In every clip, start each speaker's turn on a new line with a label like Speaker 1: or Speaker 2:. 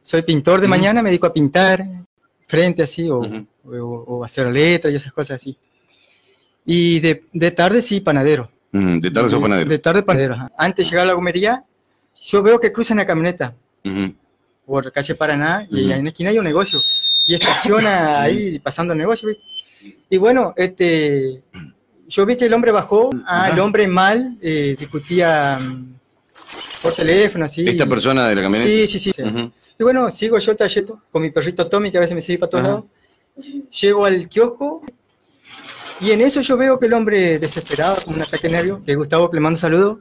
Speaker 1: soy pintor de mañana, me dedico a pintar frente así, o hacer letras y esas cosas así. Y de tarde sí, panadero.
Speaker 2: De tarde sos panadero.
Speaker 1: De tarde panadero, ajá. Antes de llegar a la gomería, yo veo que cruzan la camioneta por calle Paraná y en la esquina hay un negocio. Y estaciona ahí pasando el negocio, ¿viste? Y bueno, yo vi que el hombre bajó, el hombre mal, discutía por teléfono, así.
Speaker 2: ¿Esta persona de la camioneta?
Speaker 1: Sí. Y bueno, sigo yo el trayecto con mi perrito Tommy, que a veces me sigue para todos lados. Llego al kiosco y en eso yo veo que el hombre desesperado, con un ataque de nervio, que Gustavo le mando saludos,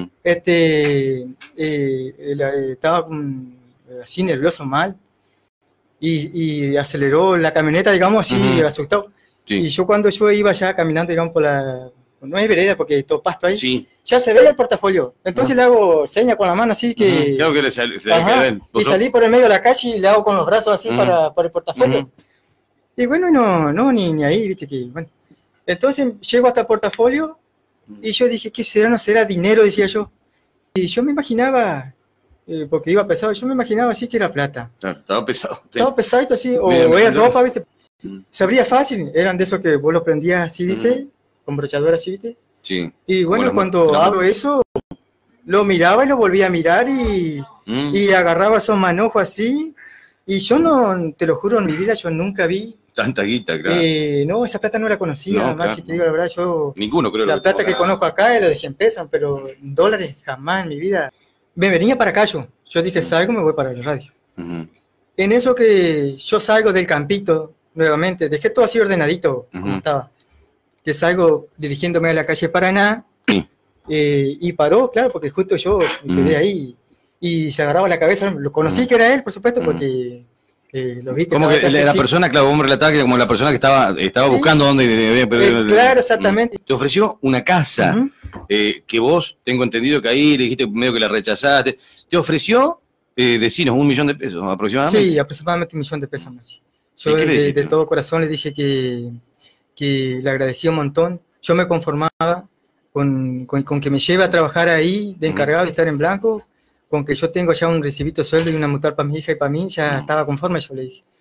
Speaker 1: estaba así nervioso, mal, y aceleró la camioneta, digamos, así, asustado. Sí. Y yo cuando yo iba ya caminando, digamos, por la... No hay vereda porque todo pasto ahí. Ya se veía el portafolio. Entonces le hago seña con la mano así que...
Speaker 2: Claro que le
Speaker 1: y salí por el medio de la calle y le hago con los brazos así para el portafolio. Y bueno, ni ahí, viste que... Bueno. Entonces llego hasta el portafolio y yo dije, ¿qué será? ¿No será dinero? Decía yo. Y yo me imaginaba, porque iba pesado, yo me imaginaba así que era plata.
Speaker 2: Claro, estaba pesado.
Speaker 1: Estaba pesadito así, o era ropa, viste. Se abría fácil, eran de esos que vos los prendías así, viste. Con brochador así, ¿viste?
Speaker 2: Sí.
Speaker 1: Y bueno, cuando abro eso, lo miraba y lo volvía a mirar y agarraba esos manojos así. Y yo no, te lo juro, en mi vida yo nunca vi...
Speaker 2: Tanta guita, claro.
Speaker 1: No, esa plata no la conocía, además, claro. Si te digo la verdad, yo...
Speaker 2: Ninguno creo.
Speaker 1: La plata que conozco acá es la de 100 pesos, pero dólares jamás en mi vida. Me venía para acá yo dije, salgo, me voy para el radio. En eso que yo salgo del campito, nuevamente, dejé todo así ordenadito, como estaba. Que salgo dirigiéndome a la calle Paraná, y paró, claro, porque justo yo me quedé ahí, y se agarraba la cabeza, lo conocí que era él, por supuesto, porque lo vi que...
Speaker 2: Como que la persona, claro, vos me relataba que como la persona que estaba buscando dónde...
Speaker 1: claro, exactamente.
Speaker 2: Te ofreció una casa, que vos, tengo entendido que ahí le dijiste medio que la rechazaste, te ofreció, decinos, $1 millón aproximadamente.
Speaker 1: Sí, aproximadamente $1 millón más. Yo de todo corazón le dije que le agradecía un montón. Yo me conformaba con que me lleve a trabajar ahí de encargado de estar en blanco, con que yo tengo ya un recibito de sueldo y una mutual para mi hija y para mí, ya estaba conforme, yo le dije.